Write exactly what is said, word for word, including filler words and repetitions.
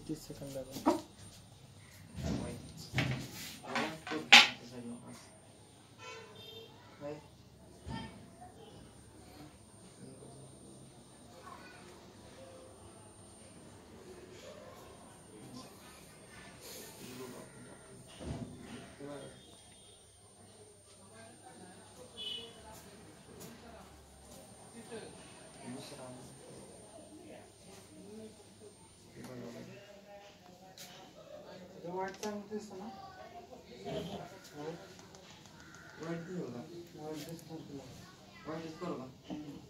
तीस सेकंड लगा वाइट सांगतेस ना वाइट भी होगा वाइट दिस वाइट इसको होगा